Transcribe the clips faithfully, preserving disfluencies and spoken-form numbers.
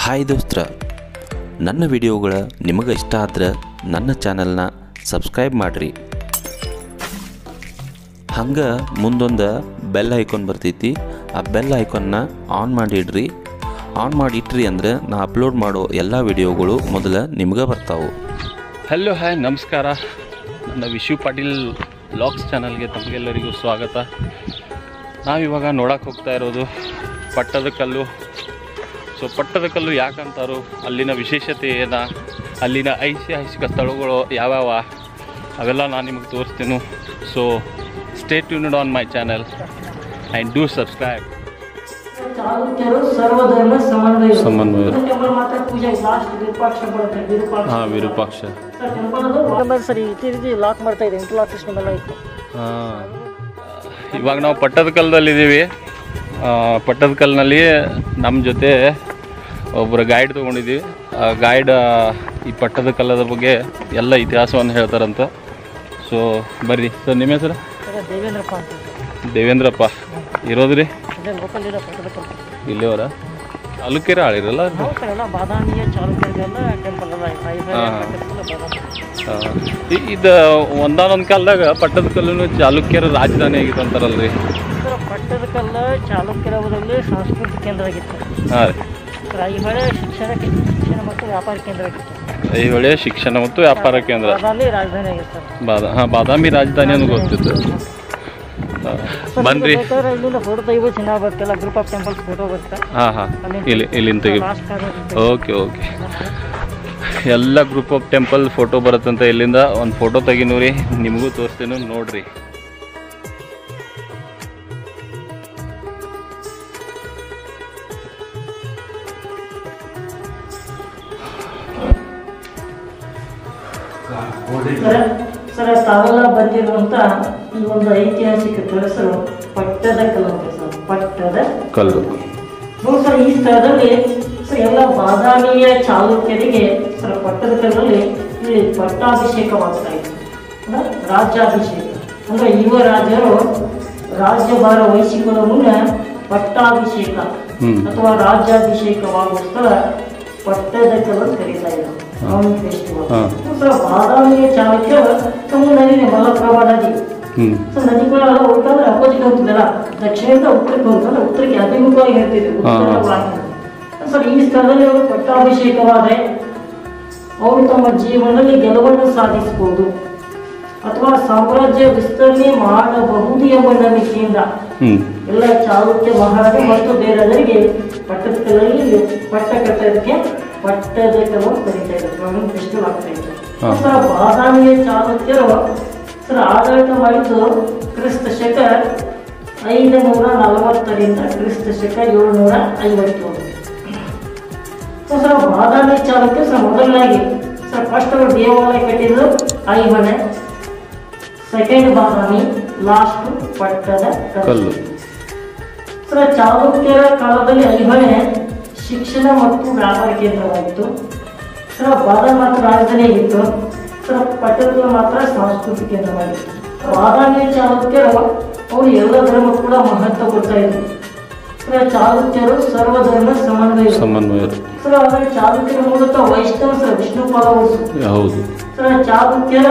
Hi ದೋಸ್ತ್ರ, ನನ್ನ ವಿಡಿಯೋಗಳ ನಿಮಗೆ ಇಷ್ಟ ಆದ್ರೆ ನನ್ನ ಚಾನಲ್ನ ಸಬ್ಸ್ಕ್ರೈಬ್ ಮಾಡಿರಿ. ಹಂಗೆ ಮುಂದೊಂದು ಬೆಲ್ ಐಕಾನ್ ಬರ್ತೈತಿ. ಆ ಬೆಲ್ ಐಕಾನ್ನ ಆನ್ ಮಾಡಿಡ್ರಿ. ಆನ್ ಮಾಡಿಟ್ರಿ ಅಂದರೆ ನಾ ಅಪ್ಲೋಡ್ ಮಾಡೋ ಎಲ್ಲ ವಿಡಿಯೋಗಳು ಮೊದಲ ನಿಮ್ಗೆ ಬರ್ತಾವೆ. ಹಲೋ ಹಾಯ್ ನಮಸ್ಕಾರ. ನನ್ನ ವಿಶು ಪಾಟೀಲ್ ವ್ಲಾಗ್ಸ್ ಚಾನಲ್ಗೆ ತಮಗೆಲ್ಲರಿಗೂ ಸ್ವಾಗತ. ನಾವಿವಾಗ ನೋಡಕ್ಕೆ ಹೋಗ್ತಾ ಇರೋದು ಪಟ್ಟದಕಲ್ಲು. ಸೊ ಪಟ್ಟದಕಲ್ಲು ಯಾಕಂತಾರು, ಅಲ್ಲಿನ ವಿಶೇಷತೆ ಏನ, ಅಲ್ಲಿನ ಐತಿಹಾಸಿಕ ಸ್ಥಳಗಳು ಯಾವ್ಯಾವ ಅವೆಲ್ಲ ನಾನು ನಿಮಗೆ ತೋರಿಸ್ತೀನಿ. So stay tuned on my channel and do subscribe. ಚಾಲುಕ್ಯರು ಸರ್ವಧರ್ಮ ಸಮನ್ವಯ ಸಮನ್ವಯ ಟೆಂಪಲ್ ಮಾತ್ರ ಪೂಜೆ ಲಾಸ್ಟ್ ವಿರೂಪಾಕ್ಷ ಬರುತ್ತೆ. ವಿರೂಪಾಕ್ಷ ಹಾಂ ವಿರೂಪಾಕ್ಷ ಟೆಂಪಲ್ ಅದು ಸರಿ ಈ ರೀತಿ ಲಾಕ್ ಮಾಡ್ತಾ ಇದೆ. ಇಂಟರ್ಲಾಕ್ ಸಿಸ್ಟಮ್ ಎಲ್ಲ ಇತ್ತು. ಹಾಂ ಇವಾಗ ನಾವು ಪಟ್ಟದಕಲ್ಲದಲ್ಲಿದ್ದೀವಿ. ಪಟ್ಟದಕಲ್ಲಿನಲ್ಲಿ ನಮ್ಮ ಜೊತೆ ಒಬ್ಬರು ಗೈಡ್ ತೊಗೊಂಡಿದ್ದೀವಿ. ಆ ಗೈಡ್ ಈ ಪಟ್ಟದಕಲ್ಲದ ಬಗ್ಗೆ ಎಲ್ಲ ಇತಿಹಾಸವನ್ನು ಹೇಳ್ತಾರಂತ. ಸೊ ಬರ್ರಿ. ಸರ್ ನಿಮ್ಮ ಹೆಸರು? ದೇವೇಂದ್ರಪ್ಪ ಅಂತ. ದೇವೇಂದ್ರಪ್ಪ ಇರೋದ್ರಿ ಲೋಕಲ್ ಇರೋ ಪಟ್ಟದಕಲ್ಲು ಇಲ್ಲಿಯವರ ಚಾಲುಕ್ಯರ ಆಳಿರಲ್ಲ. ಎಲ್ಲ ಬಾದಾಮಿಯ ಚಾಲುಕ್ಯರಿಗೆಲ್ಲ ಟೆಂಪಲ್ ಎಲ್ಲ ಇದು ಒಂದಾನೊಂದು ಕಾಲದಾಗ ಪಟ್ಟದಕಲ್ಲು ಚಾಲುಕ್ಯರ ರಾಜಧಾನಿ ಆಗಿತ್ತು ಅಂತಾರಲ್ರಿ. ಪಟ್ಟದಕಲ್ಲು ಚಾಲುಕ್ಯರ ಅವರಲ್ಲಿ ಸಾಂಸ್ಕೃತಿಕ ಕೇಂದ್ರ ಆಗಿತ್ತು. ಹಾಂ ರೀ. ಐಹೊಳೆ ಶಿಕ್ಷಣ ಶಿಕ್ಷಣ ಮತ್ತು ವ್ಯಾಪಾರ ಕೇಂದ್ರ ಆಗಿತ್ತು. ಐಹೊಳೆ ಶಿಕ್ಷಣ ಮತ್ತು ವ್ಯಾಪಾರ ಕೇಂದ್ರ ಬಾದಾಮಿ ರಾಜಧಾನಿ ಆಗಿತ್ತು. ಬಾದಾ ಹಾಂ ಬಾದಾಮಿ ರಾಜಧಾನಿ ಅಂತ ಗೊತ್ತಿತ್ತು. ಬನ್ರಿ. ಇಲ್ಲಿಂದ ಫೋಟೋ ತೆಗಿಬೋದು. ಚೆನ್ನಾಗಿ ಬರ್ತಲ್ಲ, ಗ್ರೂಪ್ ಆಫ್ ಟೆಂಪಲ್ಸ್ ಫೋಟೋ ಬರುತ್ತೆ. ಹಾಂ ಹಾಂ ಇಲ್ಲಿ ಇಲ್ಲಿಂದ ತೆಗಿ. ಓಕೆ ಓಕೆ ಎಲ್ಲ ಗ್ರೂಪ್ ಆಫ್ ಟೆಂಪಲ್ ಫೋಟೋ ಬರುತ್ತಂತ. ಇಲ್ಲಿಂದ ಒಂದು ಫೋಟೋ ತೆಗಿನೂರಿ, ನಿಮಗೂ ತೋರಿಸ್ತೀನಿ ನೋಡ್ರಿ. ಸರ್ ತಾವೆಲ್ಲ ಬಂದಿರುವಂತ ಈ ಒಂದು ಐತಿಹಾಸಿಕ ಹೆಸರು ಪಟ್ಟದಕಲ್ಲು ಅಂತ ಸರ್. ಪಟ್ಟದ ಕಲ್ಲು ಸರ್. ಈ ಸ್ಥಳದಲ್ಲಿ ಸರ್ ಎಲ್ಲ ಬಾದಾಮಿಯ ಚಾಲುಕ್ಯರಿಗೆ ಸರ್ ಪಟ್ಟದಕಲ್ಲಲ್ಲಿ ಇಲ್ಲಿ ಪಟ್ಟಾಭಿಷೇಕವಾಗ್ತಾ ಇತ್ತು. ಅಂದ್ರೆ ರಾಜ್ಯಾಭಿಷೇಕ ಅಂದ್ರೆ ಯುವ ರಾಜರು ರಾಜ್ಯಭಾರ ವಹಿಸಿಕೊಳ್ಳುವ ಮುನ್ನ ಪಟ್ಟಾಭಿಷೇಕ ಅಥವಾ ರಾಜ್ಯಾಭಿಷೇಕವಾಗುವ ಸ್ಥಳ ಪಟ್ಟದಕಲ್ಲು ಕರೀತಾ ಇದ್ರು. ಫೆಸ್ಟಿವಲ್ ಬಾದಾಮಿಯ ಚಾಲುಕ್ಯರು ತುಂಬ ನದಿನೇ ಮಲಪ್ರಭಾ ನದಿ. ಸೊ ನದಿಗಳೆಲ್ಲ ಹೋಗ್ತಂದ್ರೆ ಅಪೋಸಿಟ್ ಹೋಗ್ತಿದ್ದಲ್ಲ, ದಕ್ಷಿಣದಿಂದ ಉತ್ತರಕ್ಕೆ ಹೋಗ್ತಂದ್ರೆ ಉತ್ತರಕ್ಕೆ ಅಭಿಮುಖವಾಗಿ ಹೇಳ್ತಿದ್ರು. ಸರ್ ಈ ಸ್ಥಳದಲ್ಲಿ ಅವರು ಪಟ್ಟಾಭಿಷೇಕವಾದರೆ ಅವರು ತಮ್ಮ ಜೀವನದಲ್ಲಿ ಗೆಲುವನ್ನು ಸಾಧಿಸಬಹುದು ಅಥವಾ ಸಾಮ್ರಾಜ್ಯ ವಿಸ್ತರಣೆ ಮಾಡಬಹುದು ಎಂಬ ನಂಬಿಕೆಯಿಂದ ಎಲ್ಲ ಚಾಲುಕ್ಯ ಮಹಾರಾಜ ಮತ್ತು ಬೇರೆಯವರಿಗೆ ಪಟ್ಟದಕಲ್ಲಲ್ಲಿ ಪಟ್ಟ ಕಟ್ಟೋದಕ್ಕೆ ಪಟ್ಟದಕಲ್ಲು ಕರೀತಾ ಇದ್ರು. ಫೆಸ್ಟಿವಲ್ ಆಗ್ತಾ ಇತ್ತು. ಸರ್ ಬಾದಾಮಿಯ ಚಾಲುಕ್ಯರು ಸರ್ ಆಡಳಿತ ಮಾಡಿದ್ದು ಕ್ರಿಸ್ತ ಶಕ ಐದು ನೂರ ನಲವತ್ತರಿಂದ ಕ್ರಿಸ್ತ ಶಕ ಏಳುನೂರ ಐವತ್ತೇಳು. So sir Badami Chalukya sir ಮೊದಲನಾಗಿ ಸರ್ ಫಸ್ಟ್ ಅವರು ದೇವಾಲಯ ಕಟ್ಟಿದ್ರು ಐಹೊಳೆ, ಸೆಕೆಂಡ್ ಬಾದಾಮಿ, ಲಾಸ್ಟ್ ಪಟ್ಟದ ಕಲ್ಲು. ಸರ್ ಚಾಲುಕ್ಯರ ಕಾಲದಲ್ಲಿ ಐಹೊಳೆ ಶಿಕ್ಷಣ ಮತ್ತು ವ್ಯಾಪಾರ ಕೇಂದ್ರವಾಗಿತ್ತು. ಸರ್ ಬಾದಾಮಿ ಮಾತ್ರ ರಾಜಧಾನಿಯಾಗಿತ್ತು. ಸರ್ ಪಟ್ಟದಕಲ್ಲು ಮಾತ್ರ ಸಾಂಸ್ಕೃತಿಕ ಕೇಂದ್ರವಾಗಿತ್ತು. ಬಾದಾಮಿ ಚಾಲುಕ್ಯರು ಅವರು ಎಲ್ಲ ಧರ್ಮ ಕೂಡ ಮಹತ್ವ ಕೊಡ್ತಾ ಇದ್ರು. ಸರ್ ಚಾಲುಕ್ಯರು ಸರ್ವಧರ್ಮ ಸಮನ್ವಯ ಸಮನ್ವಯರು ಸರ್. ಆದರೆ ಚಾಲುಕ್ಯರ ಮೂಲತಃ ವೈಷ್ಣವ ಸರ್ ವಿಷ್ಣುಪಾಲ ಹೌದು. ಸರ್ ಚಾಲುಕ್ಯರ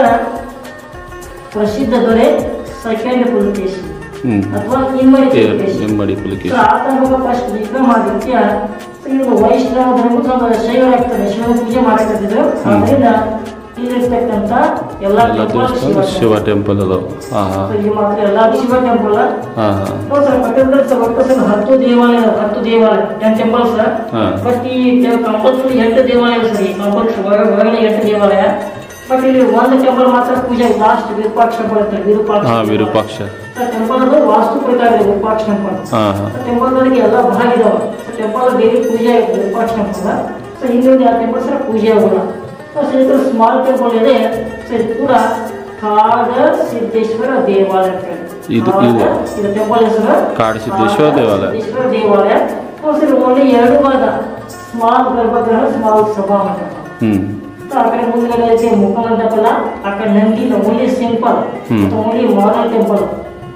ಪ್ರಸಿದ್ಧ ದೊರೆ ಸೆಕೆಂಡ್ ಪುಲಕೇಶಿ ಅಥವಾ ಇಮ್ಮಡಿ ಪುಲಕೇಶಿ. ಆತನ ಫಸ್ಟ್ ವಿಕ್ರಮಾದಿತ್ಯ ಇವರು ವೈಷ್ಣವ ಧರ್ಮ ಶೈವರಾಗ್ತಾರೆ, ಶಿವ ಪೂಜೆ ಮಾಡಕತ್ತಿದ್ರು. ಅದರಿಂದ ಇಲ್ಲಿರ್ತಕ್ಕಂಥ ಎಲ್ಲ ಶಿವ ಟೆಂಪಲ್ ಅದಾವ. ಮಾತ್ರ ಎಲ್ಲ Shiva temple. Sir Pattadakal sir ಒಟ್ಟು ಸರ್ ಹತ್ತು ದೇವಾಲಯ ಹತ್ತು ದೇವಾಲಯ ಟೆನ್ ಟೆಂಪಲ್ ಸರ್. ಬಟ್ ಈ ಕಂಪಲ್ಸರಿ ಎಂಟು ದೇವಾಲಯ ಸರ್. ಈ ಕಂಪಲ್ಸರಿ ಹೊರಗಡೆ ಎಂಟು ದೇವಾಲಯ. ಬಟ್ ಇಲ್ಲಿ ಒಂದು ಟೆಂಪಲ್ ಮಾತ್ರ ಪೂಜೆ ಲಾಸ್ಟ್ ವಿರೂಪಾಕ್ಷ ಬರುತ್ತೆ. ವಿರೂಪಾಕ್ಷ ವಿರೂಪಾಕ್ಷ ಟೆಂಪಲ್ ಅದು ವಾಸ್ತು ಪ್ರಕಾರ ವಿರೂಪಾಕ್ಷ ಟೆಂಪಲ್. ಟೆಂಪಲ್ ಗಳಿಗೆ ಎಲ್ಲ ಭಾಗ ಇದಾವೆ. ಟೆಂಪಲ್ ಡೈಲಿ ಪೂಜೆ ಆಗುತ್ತೆ ವಿರೂಪಾಕ್ಷ ಟೆಂಪಲ್. ಸೊ ಇನ್ನೊಂದು ಯಾವ ಟೆಂಪಲ್ ಸರ್ ಪೂಜೆ ಆಗೋಲ್ಲ. ಸೊ ಇದು ಸ್ಮಾಲ್ ಟೆಂಪಲ್ ಇದೆ. ಸೊ ಇದು ಕೂಡ ಕಾಡ ಸಿದ್ದೇಶ್ವರ ದೇವಾಲಯ. ಇದು ಟೆಂಪಲ್ ಹೆಸರು ಕಾಡಸಿದ್ದೇಶ್ವರ ದೇವಾಲಯ ದೇವಾಲಯ. ಸರ್ ಓನ್ಲಿ ಎರಡು ಭಾಗ, ಸ್ಮಾಲ್ ಗರ್ಭಗೃಹ, ಸ್ಮಾಲ್ ಸಭಾಮಂಟಪ. ಆ ಕಡೆ ಮುಂದ್ಗಡೆ ಐತೆ ಮುಖಮಂಟಪಲ್ಲ, ಆ ಕಡೆ Nandi only simple only model temple.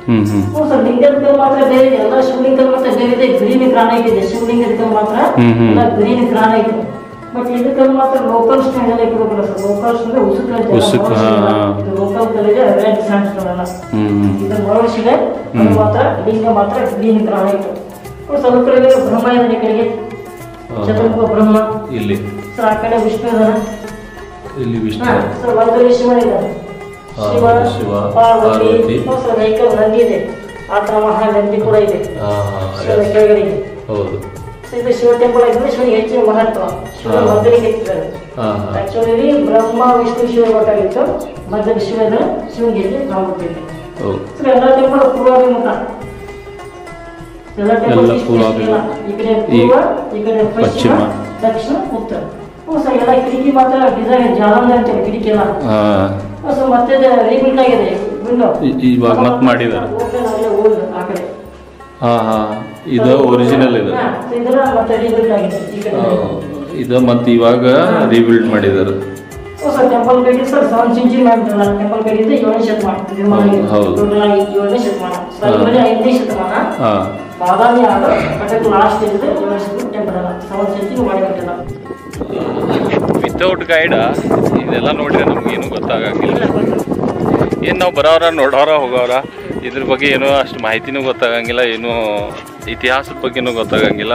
Hmm hmm ಹ್ಞೂ ಸರ್ ಲಿಂಗದ ಕಲ್ಲು ಮಾತ್ರ ಬೇರೆ ಇದೆ, ಎಲ್ಲ ಶಿವಲಿಂಗ ಮತ್ತೆ ಬೇರೆ ಇದೆ, ಗ್ರೀನ್ ಗ್ರಾನೈಟ್ ಇದೆ. ಶಿವಲಿಂಗದ ಕಲ್ಲು ಮಾತ್ರ ಹ್ಮ್ ಹ್ಮ್. ಎಲ್ಲ ಗ್ರೀನ್ ಗ್ರಾನೈಟ್. ಬಟ್ ಇದು ಕಲ್ಲು ಮಾತ್ರ ಲೋಕಲ್ ಸ್ಟೈಲ್ ಎಲ್ಲ ಇಟ್ಕೋಬೇಕಲ್ಲ ಸರ್. ಲೋಕಲ್ ಅಂದ್ರೆ ಉಸುಕ ಉಸುಕು, ಹಾ, ಹಾ. ಇದು ಲೋಕಲ್ ಕಲ್ ಇದೆ, ರೆಡ್ ಸ್ಯಾಂಡ್ ಸ್ಟೋನ್ ಅಲ್ಲ. ಹ್ಮ್ ಹ್ಮ್ ಇದು ಮರಳಿಸಿದೆ ಅದು ಮಾತ್ರ ಲಿಂಗ ಮಾತ್ರ ಗ್ರೀನ್ ಗ್ರಾನೈಟ್. ಸ್ವಲ್ಪ ಕಡೆಗೆ ಬ್ರಹ್ಮ ಇದೆ, ಈ ಕಡೆಗೆ ಚತುರ್ಮುಖ ಬ್ರಹ್ಮ ಇಲ್ಲಿ ಸರ್, ಆ ಕಡೆ ವಿಷ್ಣು ಇದಾನೆ. ಇಲ್ಲಿ ವಿಷ್ಣು, ಹಾ ಸರ್, ಒಂದಲ್ಲಿ ಶಿವನ ಇದ್ದಾನೆ, ಹಾ, ಶಿವ ಶಿವ, ಪಾರ್ವತಿ. ಪಾರ್ವತಿ. ಹ್ಞೂ ಸರ್, ವೆಹಿಕಲ್ ನಂದಿ ಇದೆ, ಆ ಥರ ಮಹಾ ನಂದಿ ಕೂಡ ಇದೆ ಹಾ ಹಾ ಶಿವನ yes. ಕೆಳಗಡೆ ಇದೆ. ಹೌದು. ಸೊ ಇದು ಶಿವ ಟೆಂಪಲ್ ಆಗಿದ್ರೆ ಶಿವನಿಗೆ ಹೆಚ್ಚಿನ ಮಹತ್ವ. ಶಿವನ ಹಾ. ಮಧ್ಯಕ್ಕೆ ಇಟ್ಟಿದ್ದಾರೆ. ಹಾ ಹಾ ಆಕ್ಚುಲಿ ಬ್ರಹ್ಮ ವಿಷ್ಣು ಶಿವ ಗೊತ್ತಾಗಿತ್ತು, ಮಧ್ಯದ ಶಿವ ಇದ್ರೆ ಶಿವನಿಗೆ ಇಲ್ಲಿ ನಾವು ಗೊತ್ತಿದೆ. ಹೌದು. ಸರ್ ಎಲ್ಲ ಟೆಂಪಲ್ ಪೂರ್ವಾಭಿಮುಖ, ಎಲ್ಲ ಟೆಂಪಲ್ ಎಲ್ಲ ಪೂರ್ವಾಭಿಮುಖ. ಈ ಕಡೆ ಪೂರ್ವ, ಈ ಕಡೆ ಪಶ್ಚಿಮ, ಪಶ್ಚಿಮ, ದಕ್ಷಿಣ, ಉತ್ತರ. ಹ್ಞೂ ಸರ್, ಎಲ್ಲ ಕಿಟಕಿ ಮಾತ್ರ ಡಿಸೈನ್ ಜಾಲಂಧ ಅಂತೇಳಿ ಕಿಟಕಿ ಎಲ್ಲ. ಹಾ ಹ್ಞೂ ಸರ್, ಮತ್ತೆ ರೀಬಿಲ್ಡ್ ಆಗಿದೆ ವಿಂಡೋ. ಇ- ಇವಾಗ ಮತ್ತೆ ಮಾಡಿದ್ದಾರೆ. ಓಲ್ಡ್ ಆ ಕಡೆ. ಹಾ ಹಾ ಇದು ಒರಿಜಿನಲ್ ಇದು. ಹಾ, so ಇದೆಲ್ಲ ಮತ್ತೆ ರೀಬಿಲ್ಡ್ ಆಗಿದೆ ಈ ಕಡೆ. ಹಾ, ಇದು ಮತ್ತೆ ಇವಾಗ ರೀಬಿಲ್ಡ್ ಮಾಡಿದ್ದಾರೆ. ಹ್ಞೂ sir, temple gate sir seven century ಮಾಡಿದ್ರಲ್ಲ, ಟೆಂಪಲ್ ಗೇಟ್ ಇದೆ ಏಳನೇ ಶತಮಾನ ನಿರ್ಮಾಣ ಆಗಿದೆ. ಹೌದು. ಟೋಟಲ್ ಆಗಿ ಏಳನೇ ಶತಮಾನ. ಸೊ ಹಾ. ಇದರಲ್ಲಿ ಐದನೇ ಶತಮಾನ ಹಾ ಬಾದಾಮಿ ಆದ ಬಟ್ ಲಾಸ್ಟ್ ಇದೆ ಏಳನೇ ಶತಮಾನ ಟೆಂಪಲ್ ಅಲ್ಲ, ಸೆವೆನ್ ಸೆಂಚುರಿ ಮಾಡಿಬಿಟ್ಟಿಲ್ಲ. ವಿತೌಟ್ ಗೈಡ್ ಇದೆಲ್ಲ ನೋಡಿದ್ರೆ ನಮ್ಗೇನು ಗೊತ್ತಾಗಂಗಿಲ್ಲ. ಏನು ನಾವು ಬರೋರ ನೋಡೋರ ಹೋಗೋರ ಇದ್ರ ಬಗ್ಗೆ ಏನೋ ಅಷ್ಟು ಮಾಹಿತಿನೂ ಗೊತ್ತಾಗಂಗಿಲ್ಲ, ಏನು ಇತಿಹಾಸದ ಬಗ್ಗೆನೂ ಗೊತ್ತಾಗಂಗಿಲ್ಲ.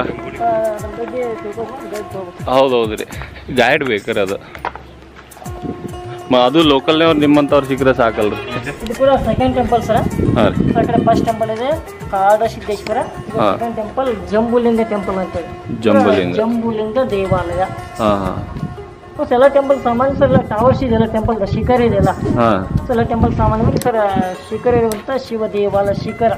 ಹೌದೌದು ರೀ, ಗೈಡ್ ಬೇಕ್ರಿ ಅದು. ಮ- ಅದು ಲೋಕಲ್ನವ್ರು ನಿಮ್ಮಂಥವ್ರು ಸಿಕ್ಕರೆ ಸಾಕಲ್ರಿ. ಇದು ಕೂಡ ಸೆಕೆಂಡ್ ಟೆಂಪಲ್ ಸರ್. ಹಾಂ ರೀ. ಆ ಕಡೆ ಫಸ್ಟ್ ಟೆಂಪಲ್ ಇದೆ ಕಾಡ ಸಿದ್ದೇಶ್ವರ, ಹಾ. ಸೆಕೆಂಡ್ ಟೆಂಪಲ್ ಜಂಬುಲಿಂಗ ಟೆಂಪಲ್ ಅಂತೇಳಿ. ಜಂಬುಲಿಂಗ. ಜಂಬುಲಿಂಗ ದೇವಾಲಯ. ಹಾಂ ಹಾಂ ಸೊ ಎಲ್ಲ ಟೆಂಪಲ್ ಸಾಮಾನ್ಯ ಸರ್, ಎಲ್ಲ ಟವರ್ಸ್ ಇದೆಲ್ಲ ಟೆಂಪಲ್ ಶಿಖರ ಇದೆಯಲ್ಲ. ಹಾಂ ಸೊ ಎಲ್ಲ ಟೆಂಪಲ್ ಸಾಮಾನ್ಯವಾಗಿ ಸರ್ ಶಿಖರ ಇರುವಂಥ ಶಿವ ದೇವಾಲಯ ಶಿಖರ.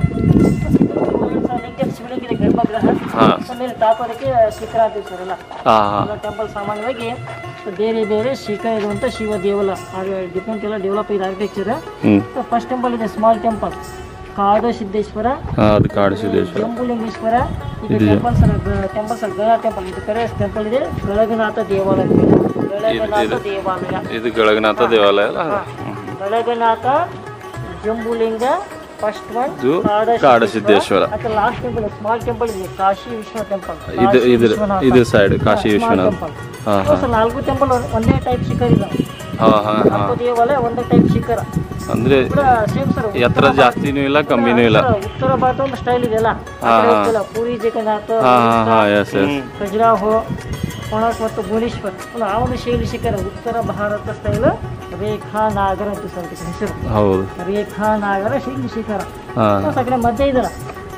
ಲಿಂಗ ಶಿವಲಿಂಗ ಇದೆ ಗರ್ಭಗೃಹ. ಹಾಂ ಸೊ ಮೇಲೆ ಟಾಪ್ ಅದಕ್ಕೆ ಶಿಖರ ಅಂತೀವಿ ಸರ್ ಎಲ್ಲ. ಹಾಂ ಹಾಂ ಎಲ್ಲ ಟೆಂಪಲ್ ಸಾಮಾನ್ಯವಾಗಿ ಬೇರೆ ಬೇರೆ ಶಿಖರ ಇರುವಂಥ ಶಿವ ದೇವಾಲಯ. ಹಾಗೆ ಡಿಫ್ರೆಂಟ್ ಎಲ್ಲ ಡೆವಲಪ್ ಇದೆ ಆರ್ಕಿಟೆಕ್ಚರ್. ಹ್ಞೂ ಫಸ್ಟ್ ಟೆಂಪಲ್ ಇದೆ ಸ್ಮಾಲ್ ಟೆಂಪಲ್ ಕಾಡು ಸಿದ್ದೇಶ್ವರ, ಹಾಂ ಅದು ಕಾಡಿಸಿದ್ದೇಶ್ವರ. ಜಂಬುಲಿಂಗೇಶ್ವರ. ಇದು ಇದು ಟೆಂಪಲ್ ಸರ್ ಟೆಂಪಲ್ ಸರ್ ಗಣ ಟೆಂಪಲ್. ಇದು ಕರೆ ಟೆಂಪಲ್ ಇದೆ ಗಳಗನಾಥ ದೇವಾಲಯ. ಗಳಗನಾಥ ಇದು- ದೇವಾಲಯ. ಇದು ಗಳಗನಾಥ ದೇವಾಲಯ ಅಲ್ಲ. ಹಾ. ಗಳಗನಾಥ, ಜಂಬುಲಿಂಗ ಫಸ್ಟ್ ಒನ್, ಇದು ಕಾಡಸಿದ್ದೇಶ್ವರ. ಮತ್ತೆ ಲಾಸ್ಟ್ ಟೆಂಪಲ್ ಸ್ಮಾಲ್ ಟೆಂಪಲ್ ಇದೆ ಕಾಶಿ ವಿಶ್ವ ಟೆಂಪಲ್. ಇದು ಇದ್ರ ಇದು ಸೈಡ್ ಕಾಶಿ ವಿಶ್ವನಾಥ್. ಹಾಂ ಹಾಂ ನಾಲ್ಕು ಟೆಂಪಲ್ ಒಂದೇ ಟೈಪ್ ಶಿಖರ ಇದೆ. ಹಾಂ ಹಾಂ ಹಾಂ ನಾಲ್ಕು ದೇವಾಲಯ ಒಂದೇ ಟೈಪ್ ಶಿಖರ. ಅಂದರೆ ಕೂಡ ಸೇಮ್ ಸರ್. ಎತ್ತರ ಜಾಸ್ತಿನೂ ಇಲ್ಲ ಕಮ್ಮಿನೂ ಇಲ್ಲ. ಉತ್ತರ ಭಾರತ ಒಂದು ಸ್ಟೈಲ್ ಇದೆಯಲ್ಲ, ಹಾ, ಹಾ. ಪೂರಿ ಜಗನ್ನಾಥ, ಹಾಂ ಹಾಂ ಹಾಂ ಎಸ್ ಎಸ್. ಖಜುರಾಹೋ, ಕೋಣಾರ್ಕ್ ಮತ್ತು ಭುವನೇಶ್ವರ್. ಒಂದು ಆ ಒಂದು ಶೈಲಿ ಶಿಖರ ಉತ್ತರ ಭಾರತ ಸ್ಟೈಲ್ ರೇಖಾ ನಾಗರ ಅಂತ ಸರ್ ಇದಕ್ಕೆ ಹೆಸರು. ಹೌದು. ರೇಖಾ ನಾಗರ ಶೈಲಿ ಶಿಖರ. ಹಾಂ ಆ ಕಡೆ ಮಧ್ಯ ಇದರ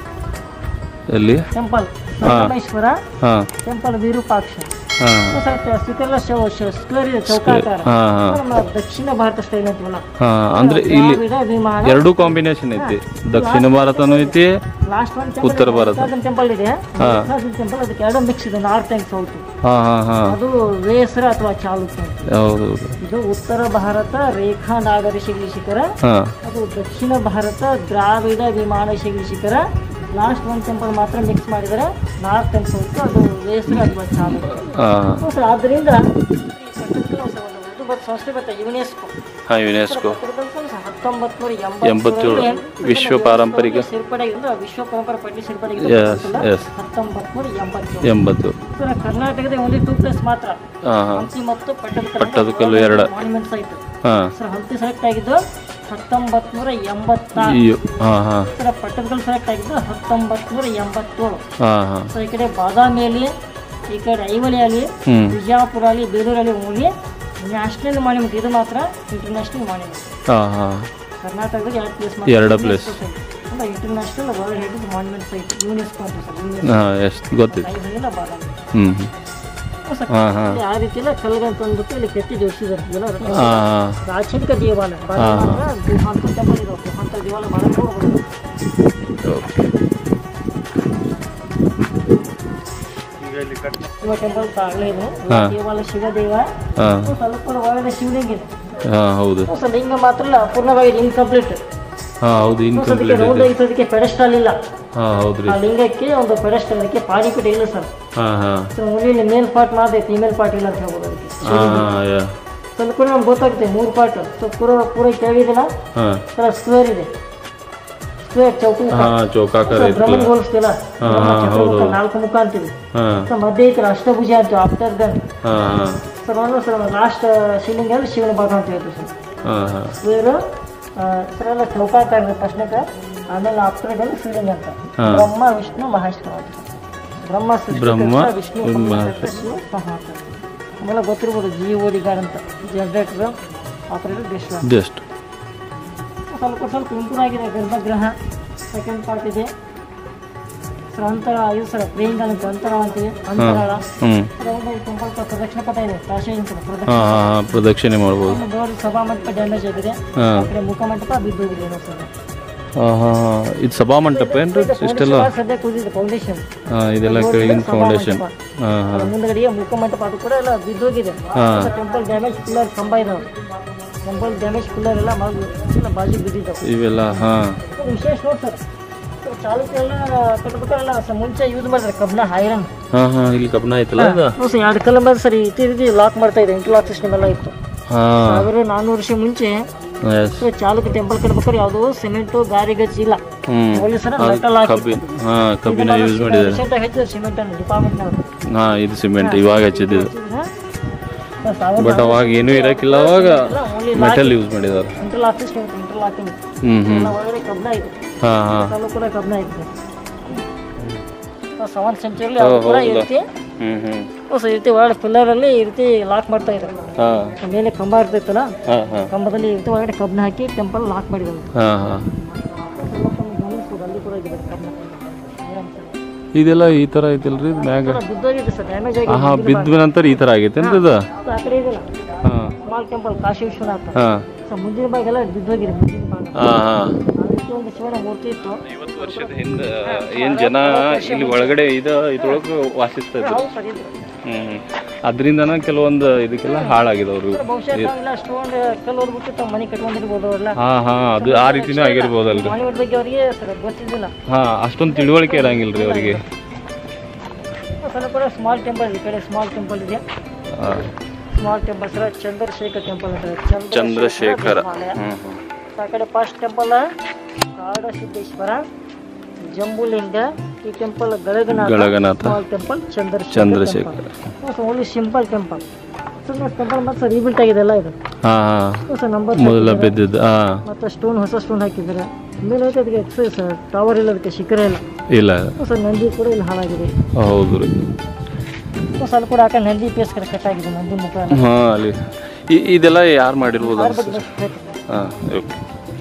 ಎಲ್ಲಿ? ಟೆಂಪಲ್ ಹಾ. ಸಂಗಮೇಶ್ವರ, ಹಾಂ ಟೆಂಪಲ್ ವಿರೂಪಾಕ್ಷ. ಹಾಂ ಶಿಖರ ಸ್ಕ್ವೇರ್ ಇದೆ, ಚೌಕಾಕಾರ. ಹಾಂ ಹಾಂ ನಮ್ಮ ದಕ್ಷಿಣ ಭಾರತ ಸ್ಟೈಲ್ ಅಂತೀವಲ್ಲ. ಹಾಂ ಅಂದರೆ ಇಲ್ಲಿ ದ್ರಾವಿಡ ವಿಮಾನ. ಎರಡೂ ಕಾಂಬಿನೇಷನ್ ಐತಿ. ದಕ್ಷಿಣ ಭಾರತನೂ ಐತಿ, ಲಾಸ್ಟ್ ಒನ್ ಉತ್ತರ ಭಾರತ. ಟೆಂಪಲ್ ಇದೆ. ಹಾ. ಟೆಂಪಲ್ ಅದಕ್ಕೆ ಎರಡು ಮಿಕ್ಸ್ ಇದೆ, ನಾರ್ತ್ ಆ್ಯಂಡ್ ಸೌತ್. ಹಾಂ ಹಾಂ ಹಾಂ ಅದು ವೇಸರ ಅಥವಾ ಚಾಲುಕ್ಯ. ಹೌದು ಹೌದು. ಇದು ಉತ್ತರ ಭಾರತ ರೇಖಾ ನಾಗರ ಶೈಲಿ ಶಿಖರ. ಹಾಂ ಅದು ದಕ್ಷಿಣ ಭಾರತ ದ್ರಾವಿಡ ವಿಮಾನ ಶೈಲಿ ಶಿಖರ. ಲಾಸ್ಟ್ ಒನ್ ಟೆಂಪಲ್ ಮಾತ್ರ ಮಿಕ್ಸ್ ಮಾಡಿದರೆ ನಾರ್ತ್ ಆ್ಯಂಡ್ ಸೌತ್, ಅದು ವೇಸರ ಅಥವಾ ಚಾಲುಕ್ಯ. ಹಾಂ ಸೊ ಆದ್ದರಿಂದ ಇದು ಬಟ್ ಸಂಸ್ಥೆ ಬರುತ್ತೆ ಯುನೆಸ್ಕೋ. ಹಾಂ ಯುನೆಸ್ಕೋ ಹತ್ತೊಂಬತ್ತು ನೂರ ಎಂಬತ್ತೇಳು ವಿಶ್ವ ಪಾರಂಪರಿಕ ಸೇರ್ಪಡೆ ವಿಶ್ವ ಪರಂಪರೆ ಪಟ್ಟಿ ಸೇರ್ಪಡೆ ಎಸ್ ಎಸ್ ಹತ್ತೊಂಬತ್ತು ನೂರ ಎಂಬತ್ತೇಳು. ಎಂಬತ್ತು. ಸರ್ ಕರ್ನಾಟಕದ ಓನ್ಲಿ ಟೂ ಪ್ಲೇಸ್ ಮಾತ್ರ, ಹಾಂ ಹಾಂ ಹಂಪಿ ಮತ್ತು ಪಟ್ಟದಕಲ್ಲು ಪಟ್ಟದಕಲ್ಲು ಎರಡು. ಮಾನ್ಯುಮೆಂಟ್ಸ್ ಆಯಿತು. ಹಾಂ ಸರ್ ಹಂಪಿ ಸೆಲೆಕ್ಟ್ ಆಗಿದ್ದು ಹತ್ತೊಂಬತ್ತು ನೂರ ಎಂಬತ್ತಾರು. ಅಯ್ಯೋ ಹಾಂ ಹಾಂ ಸರ್ ಪಟ್ಟದಕಲ್ಲು ಸೆಲೆಕ್ಟ್ ಆಗಿದ್ದು ಹತ್ತೊಂಬತ್ತು ನೂರ ಎಂಬತ್ತೇಳು. ಹಾಂ ಹಾಂ ಸರ್ ಈ ಕಡೆ ಬಾದಾಮಿಯಲ್ಲಿ, ಈ ಕಡೆ ಐವಲಿಯಲ್ಲಿ, ಹ್ಞೂ ಬಿಜಾಪುರ ಅಲ್ಲಿ, ಬೇಲೂರಲ್ಲಿ ಓನ್ಲಿ ನ್ಯಾಷನಲ್ ಮಾನ್ಯುಮೆಂಟ್. ಇದು ಮಾತ್ರ ಇಂಟರ್ನ್ಯಾಷನಲ್ ಮಾನ್ಯುಮೆಂಟ್. ಹಾಂ ಹಾಂ ಕರ್ನಾಟಕದಾಗ ಎರಡು ಪ್ಲೇಸ್ ಎರಡು place. ಅಂದ್ರೆ international world heritage monument site UNESCO ಅಂತ ಸರ್. ಯುನೆಸ್ಕೋ ಹಾಂ ಎಷ್ಟು ಗೊತ್ತಿತ್ತು. ಐದರಿಂದ ಬಾದಾಮಿ. ಹ್ಞೂ ಹ್ಞೂ ಸರ್, ಹಾಂ ಹಾಂ ಇಲ್ಲಿ ಆ ರೀತಿ ಎಲ್ಲ ಕಲ್ಗಂತ ಅಂದ್ಬಿಟ್ಟು ಇಲ್ಲಿ ಕೆತ್ತಿ ಜೋಡಿಸಿದ್ದಾರೆ. ಇದೆಲ್ಲ ಹಾಂ ಹಾಂ ಪ್ರಾಚೀನಿಕ ದೇವಾಲಯ. ಬಾದಾಮಿ ಗುಹಾಂತ ಟೆಂಪಲ್ ಇದೆ, ಗುಹಾಂತ ದೇವಾಲಯ ಭಾಳ ನೋಡ್ಬೋದು. ಓಕೆ. ಶಿವ ಟೆಂಪಲ್ ಆಗಲೇ ಇದೆ. ಹಾ. ದೇವಾಲಯ ಶಿವದೇವ. ಹಾಂ ಸ್ವಲ್ಪ ಒಳಗಡೆ ಶಿವಲಿಂಗ ಇದೆ. ಹಾಂ ಹೌದು. ಸರ್ ಲಿಂಗ ಮಾತ್ರ ಇಲ್ಲ, ಅಪೂರ್ಣವಾಗಿ ಇನ್ಕಂಪ್ಲೀಟ್. ಹಾಂ ಹೌದು ಇನ್ಕಂಪ್ಲೀಟ್ ರೌಂಡ್ ಇದೆ. ಆಗಿದ್ದಕ್ಕೆ ಪೆಡಸ್ಟಲ್ ಇಲ್ಲ. ಹಾಂ ಹೌದು ರೀ. ಆ ಲಿಂಗಕ್ಕೆ ಒಂದು ಪೆಡಸ್ಟಲ್, ಅದಕ್ಕೆ ಪಾಡಿಪೀಠ ಇಲ್ಲ ಸರ್. ಹಾಂ ಹಾಂ ಸೊ ಇಲ್ಲಿ ಮೇಲ್ ಪಾರ್ಟ್ ಮಾತ್ರ ಫೀಮೇಲ್ ಪಾರ್ಟ್ ಇಲ್ಲ ಅಂತ ಹೇಳ್ಬೋದು ಅದಕ್ಕೆ. ಹಾಂ ಹಾಂ ಯಾ ಸ್ವಲ್ಪ ಕೂಡ ನಮ್ಗೆ ಗೊತ್ತಾಗುತ್ತೆ ಮೂರು ಪಾರ್ಟ್. ಸೊ ಪೂರ ಪೂರ ಕೆಳಗಿದಿಲ್ಲ ಹಾಂ ಸರ್, ಸ್ಕ್ವೇರ್ ಇದೆ. ಸ್ಕ್ವೇರ್ ಚೌಕ ಹಾಂ ಚೌಕಾಕಾರ ಇತ್ತು ಬ್ರಹ್ಮನ್ ಹೋಲಿಸ್ತಿಲ್ಲ ಹಾಂ ಹಾಂ ಹೌದು ನಾಲ್ಕು ಮುಖ ಅಂತೀವಿ ಹಾಂ ಸರ್ ಮಧ್ಯೆ ಐತಲ್ಲ ಅಷ್ಟಭುಜ ಅಂತೀವಿ ಆಫ್ಟರ್ ದನ್ ಹಾಂ ಹಾಂ ಸರ್ ಒಂದು ಸರ್ ಲಾಸ್ಟ್ ಸೀಲಿಂಗ್ ಅಲ್ಲಿ ಶಿವನ ಭಾಗ ಅಂತ ಹೇಳ್ತೀವಿ ಸರ್ ಹಾಂ ಹಾಂ ಸ್ಕ್ವೇರು ಸರ್ ಎಲ್ಲ ಚೌಕಾಕಾರ ಪ್ರಶ್ನೆಗೆ ಆಮೇಲೆ ಆಫ್ಟರ್ ದನ್ ಸೀಲಿಂಗ್ ಅಂತ ಬ್ರಹ್ಮ ವಿಷ್ಣು ಮಹೇಶ್ವರ ಅಂತ ಬ್ರಹ್ಮ ಬ್ರಹ್ಮ ವಿಷ್ಣು ಶಿವ ಮಹಾಕಾಳ ಆಮೇಲೆ ಗೊತ್ತಿರ್ಬೋದು ಜಿ ಓಡಿ ಗಾರ್ಡ್ ಅಂತ ಜನರೇಟರ್ ಆಪರೇಟರ್ ಡಿಸ್ಟ್ ಜಸ್ಟ್ ಸ್ವಲ್ಪ ಸ್ವಲ್ಪ ಇಂಪ್ರೂವ್ ಆಗಿದೆ ಗರ್ಭಗೃಹ ಸೆಕೆಂಡ್ ಪಾರ್ಟ್ ಇದೆ ಸರ್ ಅಂತರ ಇದು ಸರ್ ಪ್ರೇಂಗ ಅಂತ ಅಂತರ ಅಂತೀವಿ ಅಂತರಾಳ ಹ್ಞೂ ಟೆಂಪಲ್ ಪ್ರದಕ್ಷಿಣೆ ಪಥ ಇದೆ ಕಾಶಿ ಅಂತ ಹಾಂ ಹಾಂ ಹಾಂ ಪ್ರದಕ್ಷಿಣೆ ಮಾಡ್ಬೋದು ಡೋರ್ ಸಭಾ ಮಂಟಪ ಡ್ಯಾಮೇಜ್ ಆಗಿದೆ ಹಾಂ ಕಡೆ ಮುಖ ಮಂಟಪ ಬಿದ್ದೋಗಿದೆ ಏನೋ ಸರ್ ಹಾಂ ಹಾಂ ಹಾಂ ಇದು ಸಭಾ ಮಂಟಪ ಏನ್ರಿ ಇಷ್ಟೆಲ್ಲ ಸದ್ಯ ಕೂದಿದೆ ಫೌಂಡೇಶನ್ ಹಾಂ ಇದೆಲ್ಲ ಕೆಳಗಿನ ಫೌಂಡೇಶನ್ ಹಾಂ ಹಾಂ ಮುಂದಗಡೆಗೆ ಮುಖ ಮಂಟಪ ಅದು ಕೂಡ ಎಲ್ಲ ಬಿದ್ದೋಗಿದೆ ಟೆಂಪಲ್ ಡ್ಯಾಮೇಜ್ ಪಿಲ್ಲರ್ ಕಂಬ ಇದಾವೆ ಟೆಂಪಲ್ ಡ್ಯಾಮೇಜ್ ಪಿಲ್ಲರ್ ಎಲ್ಲ ಎಲ್ಲ ಬಾಜು ಬಿದ್ದಿದ್ದಾವೆ ಇವೆಲ್ಲ ಹಾಂ ವಿಶೇಷ ನೋಡಿ ಸರ್ ಚಾಲುಕ್ಯ ಎಲ್ಲ ಕಟ್ಬಿಟ್ಟೆಲ್ಲ ಮುಂಚೆ ಯೂಸ್ ಮಾಡಿದ್ರೆ ಕಬ್ನ ಐರನ್ ಹಾಂ ಹಾಂ ಇಲ್ಲಿ ಕಬ್ನ ಐತಲ್ಲ ಇದು ಸರ್ ಎರಡು ಕಲ್ಲ ಮೇಲೆ ಸರಿ ಇತಿ ರೀತಿ ಲಾಕ್ ಮಾಡ್ತಾ ಇದೆ ಇಂಟರ್ಲಾಕ್ ಸಿಸ್ಟಮ್ ಎಲ್ಲ ಇತ್ತು ಹಾಂ ಸಾವಿರ ನಾನ್ನೂರು ವರ್ಷ ಮುಂಚೆ ಚಾಲುಕ್ಯ ಟೆಂಪಲ್ ಕಟ್ಬೇಕಾದ್ರೆ ಯಾವುದೋ ಸಿಮೆಂಟು ಗಾರಿ ಗಚ್ಚಿ ಇಲ್ಲ ಪೊಲೀಸರ ಮೆಟಲ್ ಹಾಕಿ ಕಬ್ಬಿನ ಹಾಂ ಕಬ್ಬಿನ ಯೂಸ್ ಮಾಡಿದ್ದಾರೆ ಹೆಚ್ಚು ಸಿಮೆಂಟ್ ಅನ್ನು ಡಿಪಾರ್ಟ್ಮೆಂಟ್ನವರು ಹಾಂ ಇದು ಸಿಮೆಂಟ್ ಇವಾಗ ಹಚ್ಚಿದ್ದು ಬಟ್ ಅವಾಗ ಏನೂ ಇರಕ್ಕಿಲ್ಲ ಅವಾಗ ಮೆಟಲ್ ಯೂಸ್ ಮಾಡಿದ್ದಾರೆ ಇಂಟರ್ಲಾಕ್ ಸಿಸ್ಟಮ್ ಇಂಟರ್ಲಾಕಿಂಗ್ ಹ್ಞೂ ಹ್ಞೂ ಒಳಗಡೆ ಕಬ್ನ ಇದೆ ಹಾಂ ಹಾಂ ಕಲ್ಲು ಕೂಡ ಕಬ್ನ ಇದೆ ಸೆವೆಂತ್ ಸೆಂಚುರಿಲಿ ಕೂಡ ಈ ರೀತಿ ಹ್ಞೂ ಹ್ಞೂ ಹೊಸ ಈ ರೀತಿ ಒಳಗಡೆ ಪಿಲ್ಲರಲ್ಲಿ ಈ ರೀತಿ ಲಾಕ್ ಮಾಡ್ತಾ ಇದ್ದಾರೆ ಹಾಂ ಮೇಲೆ ಕಂಬ ಇರ್ತೈತಲ್ಲ ಹಾಂ ಹಾಂ ಕಂಬದಲ್ಲಿ ಈ ರೀತಿ ಒಳಗಡೆ ಕಬ್ನ ಹಾಕಿ ಟೆಂಪಲ್ ಲಾಕ್ ಮಾಡಿದ್ದಾರೆ ಹಾಂ ಹಾಂ ಅಲ್ಲಿ ಕೂಡ ಇದೆ ಕಬ್ನ ಇದೆಲ್ಲ ಈ ಥರ ಐತಿಲ್ರಿ ಮ್ಯಾಗ ಬಿದ್ದೋಗಿದೆ ಸರ್ ಡ್ಯಾಮೇಜ್ ಆಗಿ ಹಾಂ ಬಿದ್ದ ನಂತರ ಈ ಥರ ಆಗೈತೇನ್ರಿ ಇದು ಆ ಕಡೆ ಇದೆಯಲ್ಲ ಹಾಂ ಸ್ಮಾಲ್ ಟೆಂಪಲ್ ಕಾಶಿ ವಿಶ್ವನಾಥ ಹಾಂ ಸೊ ಮುಂದಿನ ಭಾಗ ಎಲ್ಲ ಬಿದ್ದೋಗಿದೆ ಮುಂದಿನ ಭಾಗ ಹಾಂ ಹಾಂ ಅದಕ್ಕೆ ಒಂದು ಶಿವನ ಮೂರ್ತಿ ಇತ್ತು ಐವತ್ತು ವರ್ಷದ ಹಿಂದೆ ಏನು ಜನ ಇಲ್ಲಿ ಒಳಗಡೆ ಇದು ಇದ್ರೊಳಗೆ ವಾಸಿಸ್ತಾ ಇದ್ರು ಹೌದು ಸರ್ ಇದು ಹ್ಞೂ ಅದರಿಂದನ ಕೆಲವೊಂದು ಇದಕ್ಕೆಲ್ಲ ಹಾಳಾಗಿದವರು ಬಹುಶಃ ಇಲ್ಲ ಸ್ಟೋನ್ ಕಲ್ಲು ಓದ್ಬಿಟ್ಟು ತಾವು ಮನೆ ಕಟ್ಕೊಂಡಿರ್ಬೋದು ಅವರೆಲ್ಲ ಹಾಂ ಹಾಂ ಅದು ಆ ರೀತಿನೂ ಆಗಿರ್ಬೋದಲ್ರಿ ಮನೆ ಬಗ್ಗೆ ಅವರಿಗೆ ಸರ್ ಗೊತ್ತಿದ್ದಿಲ್ಲ ಹಾಂ ಅಷ್ಟೊಂದು ತಿಳುವಳಿಕೆ ಇರಂಗಿಲ್ಲ ರೀ ಅವರಿಗೆ ಸ್ವಲ್ಪ ಕೂಡ ಸ್ಮಾಲ್ ಟೆಂಪಲ್ ಈ ಕಡೆ ಸ್ಮಾಲ್ ಟೆಂಪಲ್ ಇದೆ ಹಾಂ small temple sir Chandrashekhar temple ಅಂತ ಚಂದ್ರಶೇಖರ ಹ್ಞೂ ಆ ಕಡೆ ಫಸ್ಟ್ ಟೆಂಪಲ್ ಕಾಡ ಸಿದ್ದೇಶ್ವರ ಜಂಬುಲಿಂಗ ಈ temple Galaganatha Galaganatha small temple Chandrashekhar Chandrashekhara only simple temple sir temple ಮತ್ತೆ ಸರ್ ರೀಬಿಲ್ಟ್ ಆಗಿದೆ ಎಲ್ಲ ಇದು ಹಾಂ ಹಾಂ ಸರ್ ನಂಬರ್ ಮೊದಲ ಬಿದ್ದಿದ್ದು ಹಾಂ ಮತ್ತೆ ಸ್ಟೋನ್ ಹೊಸ ಸ್ಟೋನ್ ಹಾಕಿದ್ದಾರೆ ಮೇಲೆ ಐತೆ ಅದಕ್ಕೆ ಎಕ್ಸೈಸ್ ಸರ್ ಟವರ್ ಇಲ್ಲ ಅದಕ್ಕೆ ಶಿಖರ ಇಲ್ಲ ಇಲ್ಲ ಸರ್ ನಂದಿ ಕೂಡ ಇಲ್ಲಿ ಹಾಳಾಗಿದೆ ಹೌದು ರೀ ಸ್ವಲ್ಪ ಕೂಡ ಆಕ ನಂದಿ ಪೇಸ್ ಕಡೆ ಕಟ್ಟಾಗಿದೆ ನಂದಿ ಮುಖ ಎಲ್ಲ ಹಾಂ ಅಲ್ಲಿ ಇ- ಇದೆಲ್ಲ ಯಾರು ಮಾಡಿರ್ಬೋದು ಅದ್ರ ಬಗ್ಗೆ ಅನ್ಸುತ್ತೆ ಎಷ್ಟು ಬೇಕು? ಹಾಂ ಓಕೆ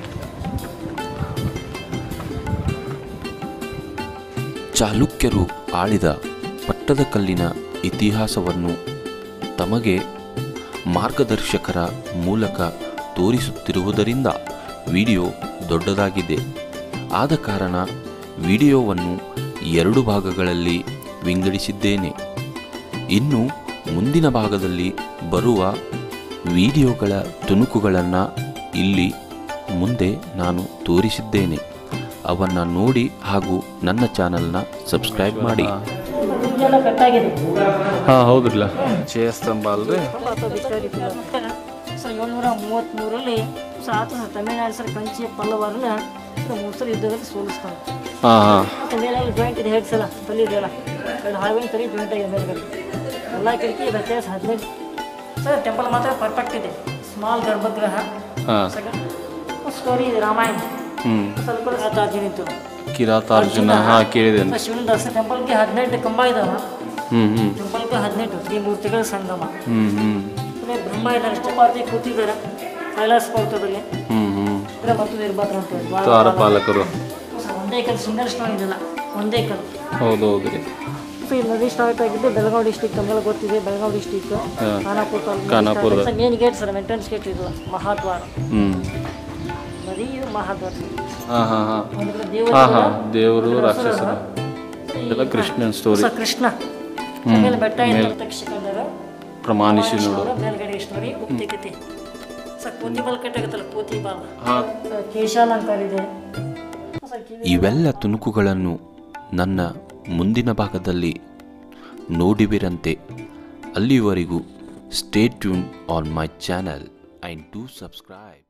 ಚಾಲುಕ್ಯರು ಆಳಿದ ಪಟ್ಟದಕಲ್ಲಿನ ಇತಿಹಾಸವನ್ನು ತಮಗೆ ಮಾರ್ಗದರ್ಶಕರ ಮೂಲಕ ತೋರಿಸುತ್ತಿರುವುದರಿಂದ ವಿಡಿಯೋ ದೊಡ್ಡದಾಗಿದೆ. ಆದ ಕಾರಣ ವಿಡಿಯೋವನ್ನು ಎರಡು ಭಾಗಗಳಲ್ಲಿ ವಿಂಗಡಿಸಿದ್ದೇನೆ. ಇನ್ನು ಮುಂದಿನ ಭಾಗದಲ್ಲಿ ಬರುವ ವಿಡಿಯೋಗಳ ತುಣುಕುಗಳನ್ನು ಇಲ್ಲಿ ಮುಂದೆ ನಾನು ತೋರಿಸಿದ್ದೇನೆ. ಅವನ್ನು ನೋಡಿ ಹಾಗೂ ನನ್ನ ಚಾನಲ್ನ ಸಬ್ಸ್ಕ್ರೈಬ್ ಮಾಡಿ. ಇದೆಲ್ಲ ಕಟ್ಟಾಗಿದೆ ಹಾಂ ಹೌದ್ರಲ್ಲ ಜಯಸ್ತಂಭ ಅಲ್ರಿ ಸರ್ ಏಳ್ನೂರ ಮೂವತ್ತ್ಮೂರರಲ್ಲಿ ಸರ್ ಆತ ಸರ್ ತಮಿಳುನಾಡು ಸರ್ ಕಂಚಿ ಪಲ್ಲವರನ್ನ ಮೂರು ಯುದ್ಧದಲ್ಲಿ ಸೋಲಿಸ್ತಾನೆ. ಹಾಂ ಹಾಂ ಮತ್ತು ಮೇಲೆಲ್ಲ ಜಾಯಿಂಟ್ ಇದೆ ಹೆಡ್ಸ್ ಎಲ್ಲ ತಲೆ ಇದೆಯಲ್ಲ ಎರಡು ಹಾವಿನ ತಲೆ ಜಾಯಿಂಟ್ ಆಗಿದೆ ಮೇಲ್ಗಡೆ ಎಲ್ಲ ಕಿಟಕಿ ವ್ಯತ್ಯಾಸ ಹದಿನೈದು. ಸರ್ ಟೆಂಪಲ್ ಮಾತ್ರ ಪರ್ಫೆಕ್ಟ್ ಇದೆ. ಸ್ಮಾಲ್ ಗರ್ಭಗೃಹ ಹಾಂ ಸ್ಟೋರಿ ಇದೆ ರಾಮಾಯಣ ಹ್ಞೂ ಸ್ವಲ್ಪ ರಾತಾರ್ಜುನ ಇತ್ತು ಕಿರಾತಾರ್ಜುನ ಹಾಂ ಕೇಳಿದ್ದೇನೆ. ಸರ್ ಶಿವನ ದರ್ಶನ ಟೆಂಪಲ್ಗೆ ಹದಿನೆಂಟು ಕಂಬ ಇದಾವೆ. ಹ್ಞೂ ಹ್ಞೂ ಟೆಂಪಲ್ಗೆ ಹದಿನೆಂಟು ತ್ರಿಮೂರ್ತಿಗಳ ಸಂಗಮ. ಹ್ಞೂ ಹ್ಞೂ ಆಮೇಲೆ ಬ್ರಹ್ಮ ಇದ್ದಾರೆ ಚಪಾತಿ ಕೂತಿದ್ದಾರೆ ಕೈಲಾಸ ಪರ್ವತದಲ್ಲಿ ಹ್ಞೂ ಹ್ಞೂ ಅಂದರೆ ಮತ್ತು ಇರ್ಬಾರ್ದು ಅಂತ ಹೇಳಿ. ದ್ವಾರಪಾಲಕರು ಸರ್ ಒಂದೇ ಕಲ್ಲು ಸಿಂಗಲ್ ಸ್ಟೋನ್ ಇದೆಲ್ಲ ಒಂದೇ ಕಲ್ಲು. ಹೌದು ಹೌದು ರೀ. ಸೊ ಈ ನದಿ ಸ್ಟಾರ್ಟ್ ಆಗಿದ್ದು ಬೆಳಗಾವಿ ಡಿಸ್ಟಿಕ್ ತಮ್ಮೆಲ್ಲ ಗೊತ್ತಿದೆ. ಬೆಳಗಾವಿ ಡಿಸ್ಟಿಕ್ ಹಾಂ Khanapur Khanapur. Taluk main gate sir entrance gate ಇದು ಮಹಾದ್ವಾರ ಹ್ಞೂ ನದಿ ಇದು ಮಹಾದ್ವಾರ. ಹಾಂ ಹಾಂ ಹಾಂ ಒಂದು ಕಡೆ ಹಾಂ ದೇವರು ಹಾಂ ದೇವರು ರಾಕ್ಷಸರು ಇದೆಲ್ಲ ಕೃಷ್ಣನ್ ಸ್ಟೋರಿ. ಸರ್ ಕೃಷ್ಣ ಮೇಲೆ ಬೆಟ್ಟ ಇದ್ದ ತಕ್ಷಕಂದರು ಪ್ರಮಾಣಿಸಿ ನೋಡು. ಮೇಲ್ಗಡೆ ಸ್ಟೋರಿ ಉಕ್ತಿ ಕತೆ ಸರ್ ಕೋತಿ ಬಾಲ್ ಕಟ್ಟಾಗತ್ತಲ್ಲ ಕೋತಿ ಬಾಲ್ ಹಾಂ ಕೇಶಾಲಂಕಾರ ಇದೆ. ಸರ್ ಕಿವಿ ಇವೆಲ್ಲ ತುಣುಕುಗಳನ್ನು ನನ್ನ ಮುಂದಿನ ಭಾಗದಲ್ಲಿ ನೋಡಿಬಿರಂತೆ. ಅಲ್ಲಿವರೆಗೂ stay tune on my channel and do subscribe.